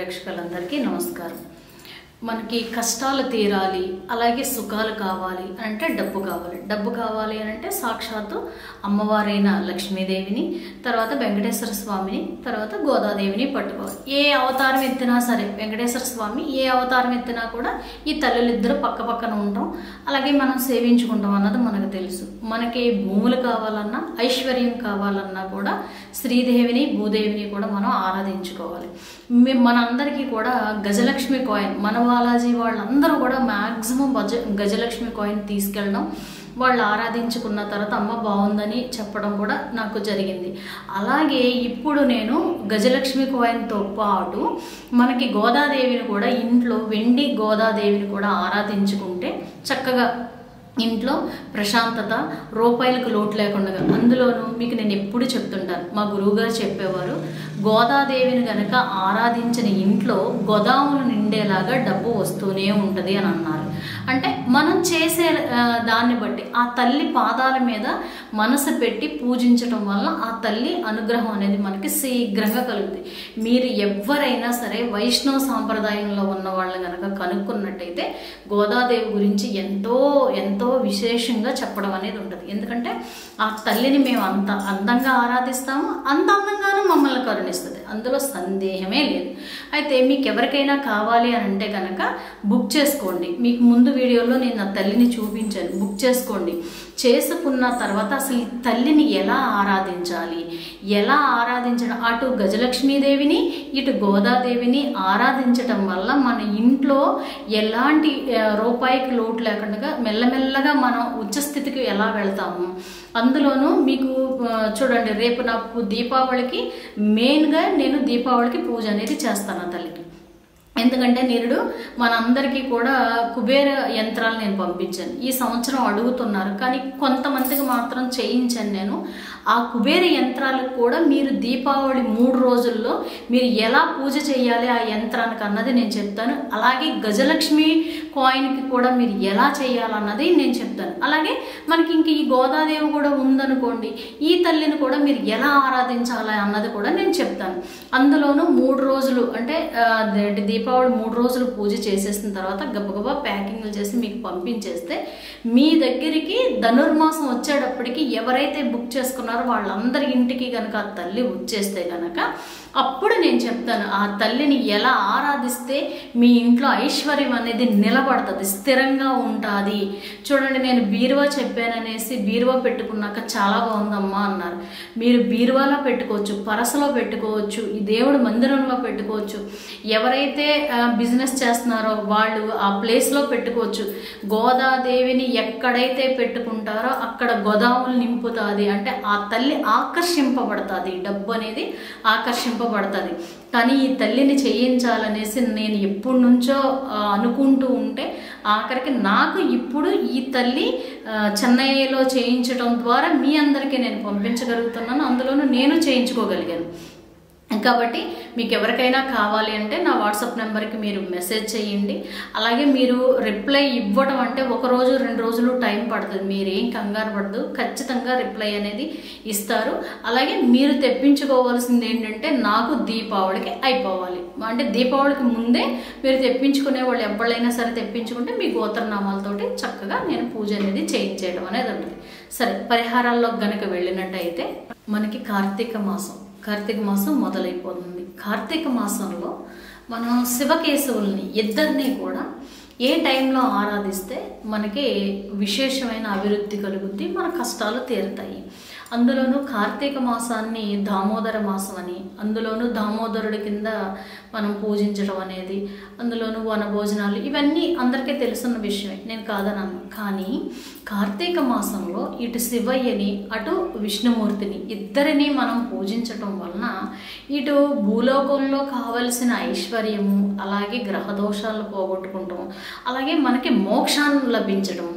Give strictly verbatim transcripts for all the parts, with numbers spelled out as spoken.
ప్రేక్షకులందరికీ నమస్కారం. మనకి కష్టాలు తీరాలి, అలాగే సుఖాలు కావాలి అంటే డబ్బు కావాలి. డబ్బు కావాలి అని అంటే సాక్షాత్తు అమ్మవారైన లక్ష్మీదేవిని, తర్వాత వెంకటేశ్వర స్వామిని, తర్వాత గోదాదేవిని పట్టుకోవాలి. ఏ అవతారం ఎత్తినా సరే, వెంకటేశ్వర స్వామి ఏ అవతారం ఎత్తినా కూడా ఈ తల్లులిద్దరూ పక్క పక్కన ఉంటాం, అలాగే మనం సేవించుకుంటాం అన్నది మనకు తెలుసు. మనకి భూములు కావాలన్నా, ఐశ్వర్యం కావాలన్నా కూడా శ్రీదేవిని భూదేవిని కూడా మనం ఆరాధించుకోవాలి. మనందరికీ కూడా గజలక్ష్మి కాయిన్, మన బాలాజీ వాళ్ళందరూ కూడా మ్యాక్సిమం గజ గజలక్ష్మి కాయిన్ తీసుకెళ్ళడం, వాళ్ళు ఆరాధించుకున్న తర్వాత అమ్మ బాగుందని చెప్పడం కూడా నాకు జరిగింది. అలాగే ఇప్పుడు నేను గజలక్ష్మి కాయిన్తో పాటు మనకి గోదాదేవిని కూడా, ఇంట్లో వెండి గోదాదేవిని కూడా ఆరాధించుకుంటే చక్కగా ఇంట్లో ప్రశాంతత, రూపాయలకు లోటు లేకుండా. అందులోనూ మీకు నేను ఎప్పుడు చెప్తుంటాను, మా గురువుగారు చెప్పేవారు, గోదాదేవిని కనుక ఆరాధించిన ఇంట్లో గోదాములు నిండేలాగా డబ్బు వస్తూనే ఉంటుంది అని అన్నారు. అంటే మనం చేసే దాన్ని బట్టి ఆ తల్లి పాదాల మీద మనసు పెట్టి పూజించడం వల్ల ఆ తల్లి అనుగ్రహం అనేది మనకి శీఘ్రంగా కలుగుతుంది. మీరు ఎవరైనా సరే వైష్ణవ సాంప్రదాయంలో ఉన్న వాళ్ళని కనుక కనుక్కున్నట్టయితే గోదాదేవి గురించి ఎంతో ఎంతో విశేషంగా చెప్పడం అనేది ఉంటుంది. ఎందుకంటే ఆ తల్లిని మేము అంత అందంగా ఆరాధిస్తాము, అంత అందంగానూ మమ్మల్ని కరుణిస్తుంది, అందులో సందేహమే లేదు. అయితే మీకు ఎవరికైనా కావాలి అని అంటే కనుక బుక్ చేసుకోండి. మీకు ముందు వీడియోలో నేను నా తల్లిని చూపించాను, బుక్ చేసుకోండి. చేసుకున్న తర్వాత అసలు ఈ తల్లిని ఎలా ఆరాధించాలి, ఎలా ఆరాధించడం, అటు గజలక్ష్మీదేవిని ఇటు గోదాదేవిని ఆరాధించటం వల్ల మన ఇంట్లో ఎలాంటి రూపాయికి లోటు లేకుండా మెల్లమెల్లగా మనం ఉచ్చస్థితికి ఎలా వెళ్తాము. అందులోనూ మీకు చూడండి, రేపు నాకు దీపావళికి మెయిన్గా నేను దీపావళికి పూజ అనేది చేస్తాను ఆ తల్లికి. ఎందుకంటే నిరుడు మనందరికీ కూడా కుబేర యంత్రాలు నేను పంపించాను. ఈ సంవత్సరం అడుగుతున్నారు, కానీ కొంతమందికి మాత్రం చేయించాను నేను. ఆ కుబేర యంత్రాలకు కూడా మీరు దీపావళి మూడు రోజుల్లో మీరు ఎలా పూజ చేయాలి ఆ యంత్రానికి అన్నది నేను చెప్తాను. అలాగే గజలక్ష్మి కాయిన్కి కూడా మీరు ఎలా చేయాలన్నది నేను చెప్తాను. అలాగే మనకి ఇంక ఈ గోదాదేవి కూడా ఉందనుకోండి, ఈ తల్లిని కూడా మీరు ఎలా ఆరాధించాలి అన్నది కూడా నేను చెప్తాను. అందులోనూ మూడు రోజులు అంటే దీపావళి మూడు రోజులు పూజ చేసేసిన తర్వాత గబగబా ప్యాకింగ్లు చేసి మీకు పంపించేస్తే మీ దగ్గరికి ధనుర్మాసం వచ్చేటప్పటికి ఎవరైతే బుక్ చేసుకున్నారో వాళ్ళందరి ఇంటికి కనుక ఆ తల్లి వచ్చేస్తే కనుక అప్పుడు నేను చెప్తాను ఆ తల్లిని ఎలా ఆరాధిస్తే మీ ఇంట్లో ఐశ్వర్యం అనేది నిలబడుతుంది, స్థిరంగా ఉంటుంది. చూడండి, నేను బీరువా చెప్పాననేసి బీరువా పెట్టుకున్నాక చాలా బాగుందమ్మా అన్నారు. మీరు బీరువాలో పెట్టుకోవచ్చు, పరసలో పెట్టుకోవచ్చు, ఈ దేవుడి మందిరంలో పెట్టుకోవచ్చు. ఎవరైతే బిజినెస్ చేస్తున్నారో వాళ్ళు ఆ ప్లేస్లో పెట్టుకోవచ్చు. గోదాదేవిని ఎక్కడైతే పెట్టుకుంటారో అక్కడ గోదాములు నింపుతుంది. అంటే ఆ తల్లి ఆకర్షింపబడుతుంది, డబ్బు అనేది ఆకర్షింపబడుతుంది. కానీ ఈ తల్లిని చేయించాలనేసి నేను ఎప్పటి నుంచో అనుకుంటూ ఉంటే ఆఖరికి నాకు ఇప్పుడు ఈ తల్లి చెన్నైలో చేయించడం ద్వారా మీ అందరికీ నేను పంపించగలుగుతున్నాను, అందులోనూ నేను చేయించుకోగలిగాను. కాబట్టి మీకు ఎవరికైనా కావాలి అంటే నా వాట్సాప్ నెంబర్కి మీరు మెసేజ్ చేయండి. అలాగే మీరు రిప్లై ఇవ్వడం అంటే ఒక రోజు రెండు రోజులు టైం పడుతుంది, మీరేం కంగారు పడదు, ఖచ్చితంగా రిప్లై అనేది ఇస్తారు. అలాగే మీరు తెప్పించుకోవాల్సింది ఏంటంటే నాకు దీపావళికి అయిపోవాలి, అంటే దీపావళికి ముందే మీరు తెప్పించుకునే వాళ్ళు ఎవరైనా సరే తెప్పించుకుంటే మీ గోత్రనామాలతోటి చక్కగా నేను పూజ అనేది చేయించేయడం అనేది ఉంటుంది. సరే, పరిహారాల్లో గనక వెళ్ళినట్టయితే మనకి కార్తీక మాసం కార్తీక మాసం మొదలైపోతుంది. కార్తీక మాసంలో మనం శివకేశవుల్ని ఇద్దరిని కూడా ఏ టైంలో ఆరాధిస్తే మనకి విశేషమైన అభివృద్ధి కలుగుద్ది, మన కష్టాలు తీరుతాయి. అందులోనూ కార్తీక మాసాన్ని దామోదర మాసం అని, అందులోనూ దామోదరుడి కింద మనం పూజించడం అనేది, అందులోనూ వన భోజనాలు, ఇవన్నీ అందరికీ తెలుసున్న విషయమే, నేను కాదనను. కానీ కార్తీక మాసంలో ఇటు శివయ్యని అటు విష్ణుమూర్తిని ఇద్దరిని మనం పూజించటం వలన ఇటు భూలోకంలో కావలసిన ఐశ్వర్యము, అలాగే గ్రహదోషాలను పోగొట్టుకుంటాం, అలాగే మనకి మోక్షాన్ని లభించడం,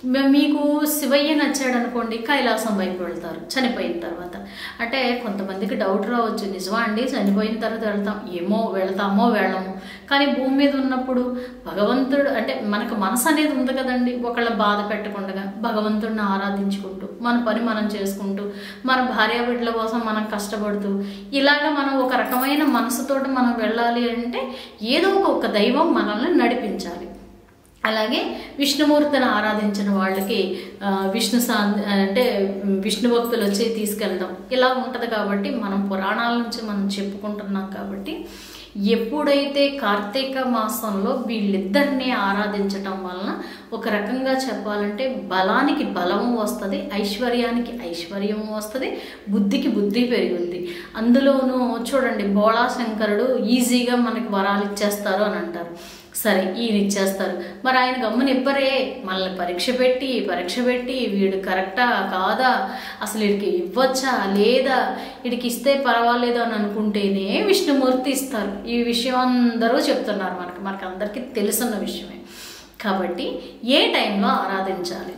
మీకు శివయ్య నచ్చాడు అనుకోండి, కైలాసం వైపు వెళ్తారు చనిపోయిన తర్వాత. అంటే కొంతమందికి డౌట్ రావచ్చు, నిజమా అండి చనిపోయిన తర్వాత వెళ్తాం? ఏమో, వెళ్తామో వెళ్ళము. కానీ భూమి మీద ఉన్నప్పుడు భగవంతుడు అంటే మనకు మనసు అనేది ఉంది కదండి, ఒకళ్ళ బాధ పెట్టకుండా భగవంతుడిని ఆరాధించుకుంటూ మన పని మనం చేసుకుంటూ మన భార్య బిడ్డల కోసం మనం కష్టపడుతూ ఇలాగ మనం ఒక రకమైన మనసుతోటి మనం వెళ్ళాలి అంటే ఏదో ఒక దైవం మనల్ని నడిపించాలి. అలాగే విష్ణుమూర్తిని ఆరాధించిన వాళ్ళకి విష్ణు సా అంటే విష్ణు భక్తులు వచ్చి తీసుకెళ్ళడం ఇలా ఉంటుంది. కాబట్టి మనం పురాణాల నుంచి మనం చెప్పుకుంటున్నాం. కాబట్టి ఎప్పుడైతే కార్తీక మాసంలో వీళ్ళిద్దరిని ఆరాధించటం వలన ఒక రకంగా చెప్పాలంటే బలానికి బలము వస్తుంది, ఐశ్వర్యానికి ఐశ్వర్యము వస్తుంది, బుద్ధికి బుద్ధి పెరుగుద్ది. అందులోనూ చూడండి, బోళా శంకరుడు ఈజీగా మనకి వరాలు ఇచ్చేస్తారు అని అంటారు. సరే, ఈయన ఇచ్చేస్తారు, మరి ఆయన గమ్మున ఇవ్వరే, మనల్ని పరీక్ష పెట్టి పరీక్ష పెట్టి వీడు కరెక్టా కాదా, అసలు వీడికి ఇవ్వచ్చా లేదా, వీడికి ఇస్తే పర్వాలేదు అని అనుకుంటేనే విష్ణుమూర్తి ఇస్తారు. ఈ విషయం అందరూ చెప్తున్నారు, మనకి మనకు అందరికీ తెలుసున్న విషయమే. కాబట్టి ఏ టైంలో ఆరాధించాలి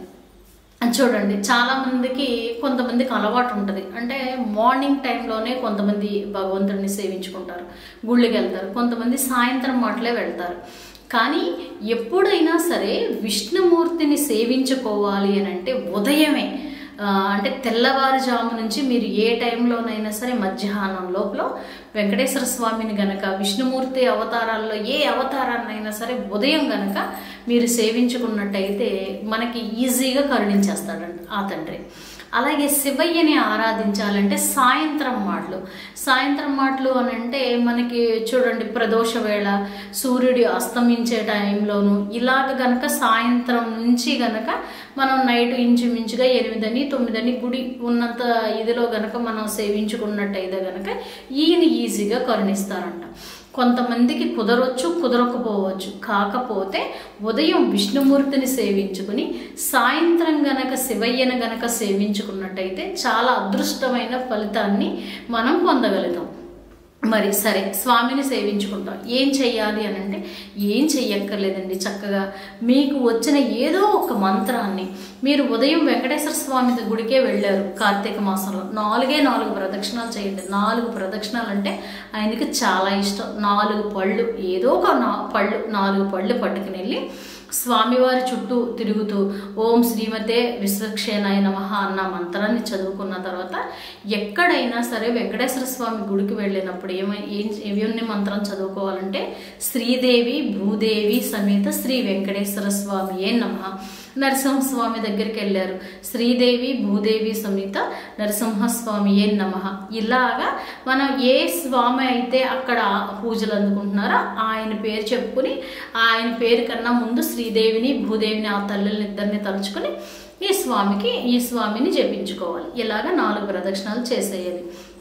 చూడండి, చాలామందికి కొంతమందికి అలవాటు ఉంటుంది. అంటే మార్నింగ్ టైంలోనే కొంతమంది భగవంతుడిని సేవించుకుంటారు, గుళ్ళకి వెళ్తారు, కొంతమంది సాయంత్రం మాటలే వెళ్తారు. కానీ ఎప్పుడైనా సరే విష్ణుమూర్తిని సేవించుకోవాలి అని అంటే ఉదయమే, అంటే తెల్లవారుజాము నుంచి మీరు ఏ టైంలోనైనా సరే మధ్యాహ్నం లోపల వెంకటేశ్వర స్వామిని గనక విష్ణుమూర్తి అవతారాల్లో ఏ అవతారాన్నైనా సరే ఉదయం గనక మీరు సేవించుకున్నట్టయితే మనకి ఈజీగా కరుణించేస్తాడండి ఆ తండ్రి. అలాగే శివయ్యని ఆరాధించాలంటే సాయంత్రం మాటలు సాయంత్రం మాటలు అని అంటే మనకి చూడండి, ప్రదోష వేళ సూర్యుడు అస్తమించే టైంలోను ఇలాగ గనక సాయంత్రం నుంచి గనక మనం నైట్ ఇంచుమించుగా ఎనిమిదని తొమ్మిదని గుడి ఉన్నంత ఇదిలో గనక మనం సేవించుకున్నట్టయితే గనక ఈయన ఈజీగా కరుణిస్తారంట. కొంతమందికి కుదరొచ్చు, కుదరకపోవచ్చు. కాకపోతే ఉదయం విష్ణుమూర్తిని సేవించుకుని సాయంత్రం గనక శివయ్యను గనక సేవించుకున్నట్టయితే చాలా అదృష్టమైన ఫలితాన్ని మనం పొందగలుగుతాం. మరి సరే, స్వామిని సేవించుకుంటాం, ఏం చెయ్యాలి అని అంటే ఏం చెయ్యక్కర్లేదండి. చక్కగా మీకు వచ్చిన ఏదో ఒక మంత్రాన్ని మీరు ఉదయం వెంకటేశ్వర స్వామి గుడికే వెళ్ళారు కార్తీక మాసంలో, నాలుగే నాలుగు ప్రదక్షిణాలు చేయండి. నాలుగు ప్రదక్షిణాలు అంటే ఆయనకి చాలా ఇష్టం. నాలుగు పళ్ళు, ఏదో ఒక నా పళ్ళు నాలుగు పళ్ళు పట్టుకుని వెళ్ళి స్వామివారి చుట్టూ తిరుగుతూ ఓం శ్రీమతే విశ్వక్షేణాయ నమః అన్న మంత్రాన్ని చదువుకున్న తర్వాత ఎక్కడైనా సరే వెంకటేశ్వర స్వామి గుడికి వెళ్ళినప్పుడు ఏమై ఏం ఏమి మంత్రం చదువుకోవాలంటే శ్రీదేవి భూదేవి సమేత శ్రీ వెంకటేశ్వర స్వామి ఏ నమః. నరసింహస్వామి దగ్గరికి వెళ్ళారు, శ్రీదేవి భూదేవి సమేత నరసింహస్వామి ఏ నమః. ఇలాగా మనం ఏ స్వామి అయితే అక్కడ పూజలు అందుకుంటున్నారో ఆయన పేరు చెప్పుకుని ఆయన పేరు కన్నా ముందు శ్రీదేవిని భూదేవిని ఆ తల్లుల్ని ఇద్దరిని తలుచుకుని ఈ స్వామికి ఈ స్వామిని జపించుకోవాలి. ఇలాగా నాలుగు ప్రదక్షిణాలు చేసేయాలి.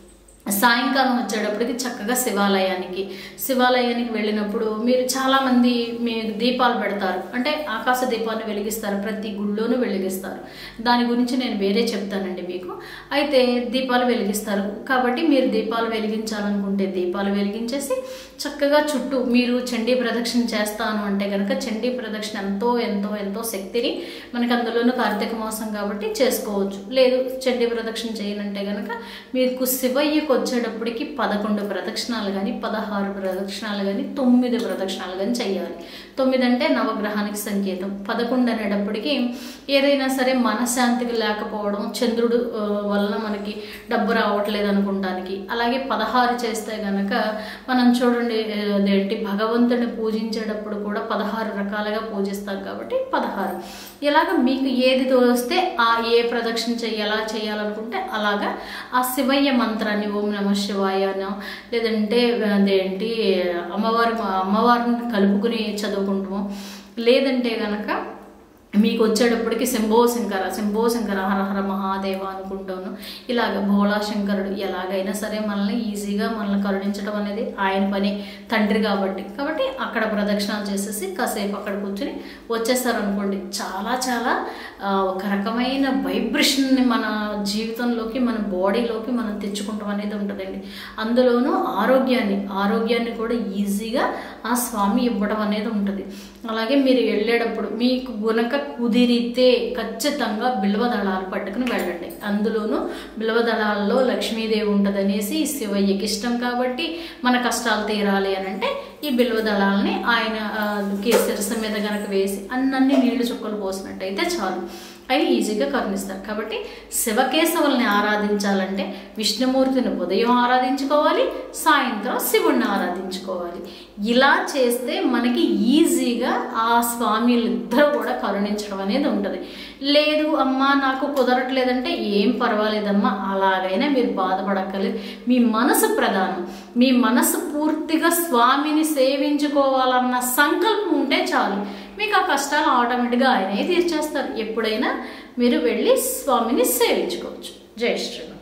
సాయంకాలం వచ్చేటప్పటికి చక్కగా శివాలయానికి శివాలయానికి వెళ్ళినప్పుడు మీరు చాలామంది మీరు దీపాలు పెడతారు, అంటే ఆకాశ దీపాన్ని వెలిగిస్తారు, ప్రతి గుళ్ళోనూ వెలిగిస్తారు. దాని గురించి నేను వేరే చెప్తానండి మీకు. అయితే దీపాలు వెలిగిస్తారు కాబట్టి మీరు దీపాలు వెలిగించాలనుకుంటే దీపాలు వెలిగించేసి చక్కగా చుట్టూ మీరు చండీ ప్రదక్షిణ చేస్తాను అంటే కనుక చండీ ప్రదక్షిణ ఎంతో ఎంతో ఎంతో శక్తిని మనకి అందులోనూ కార్తీక మాసం కాబట్టి చేసుకోవచ్చు. లేదు చండీ ప్రదక్షిణ చేయనంటే కనుక మీకు శివయ్యకు వచ్చేటప్పటికి పదకొండు ప్రదక్షిణాలు కానీ పదహారు ప్రదక్షిణాలు కానీ తొమ్మిది ప్రదక్షిణాలు కానీ చేయాలి. తొమ్మిది అంటే నవగ్రహానికి సంకేతం. పదకొండు అనేటప్పటికి ఏదైనా సరే మనశ్శాంతికి లేకపోవడం, చంద్రుడు వలన మనకి డబ్బు రావట్లేదు అనుకుంటానికి. అలాగే పదహారు చేస్తే గనక మనం చూడండి అదేంటి భగవంతుడిని పూజించేటప్పుడు కూడా పదహారు రకాలుగా పూజిస్తాం కాబట్టి పదహారు. ఇలాగ మీకు ఏది తోస్తే ఆ ఏ ప్రదక్షిణ చెయ్యి ఎలా చేయాలనుకుంటే అలాగా ఆ శివయ్య మంత్రాన్ని ఓం నమ శివాయనో లేదంటే అదేంటి అమ్మవారి అమ్మవారిని కలుపుకుని చదువుకుంటాము. లేదంటే గనక మీకు వచ్చేటప్పటికి శంభో శంకర శంభో శంకర హర హర మహాదేవ అనుకుంటాను. ఇలాగ భోళా శంకరుడు ఎలాగైనా సరే మనల్ని ఈజీగా మనల్ని కరుణించడం అనేది ఆయన పని, తండ్రి కాబట్టి కాబట్టి అక్కడ ప్రదక్షిణాలు చేసేసి కాసేపు అక్కడ కూర్చొని వచ్చేస్తారు అనుకోండి. చాలా చాలా ఒక రకమైన వైబ్రేషన్ని మన జీవితంలోకి మన బాడీలోకి మనం తెచ్చుకుంటాం అనేది ఉంటుందండి. అందులోనూ ఆరోగ్యాన్ని ఆరోగ్యాన్ని కూడా ఈజీగా ఆ స్వామి ఇవ్వడం అనేది ఉంటుంది. అలాగే మీరు వెళ్ళేటప్పుడు మీకు గునక కుదిరితే ఖచ్చితంగా బిల్వదళాలు పట్టుకుని వెళ్ళండి. అందులోనూ బిల్వదళాల్లో లక్ష్మీదేవి ఉంటుంది అనేసి శివయ్యకి ఇష్టం కాబట్టి మన కష్టాలు తీరాలి అని అంటే ఈ బిల్వదళాలని ఆయన శిరస్సు మీద కనుక వేసి అన్నీ నీళ్లు చుక్కలు పోసినట్టయితే చాలు, అవి ఈజీగా కరుణిస్తారు. కాబట్టి శివకేశవుల్ని ఆరాధించాలంటే విష్ణుమూర్తిని ఉదయం ఆరాధించుకోవాలి, సాయంత్రం శివుణ్ణి ఆరాధించుకోవాలి. ఇలా చేస్తే మనకి ఈజీగా ఆ స్వామిలిద్దరూ కూడా కరుణించడం అనేది ఉంటుంది. లేదు అమ్మా నాకు కుదరట్లేదంటే ఏం పర్వాలేదమ్మా, అలాగైనా మీరు బాధపడక్కర్లేదు. మీ మనసు ప్రధానం. మీ మనసు పూర్తిగా స్వామిని సేవించుకోవాలన్న సంకల్పం ఉంటే చాలు, మీకు ఆ కష్టాలు ఆటోమేటిక్గా ఆయనే తీర్చేస్తారు. ఎప్పుడైనా మీరు వెళ్ళి స్వామిని సేవించుకోవచ్చు. జై శ్రీరామ్.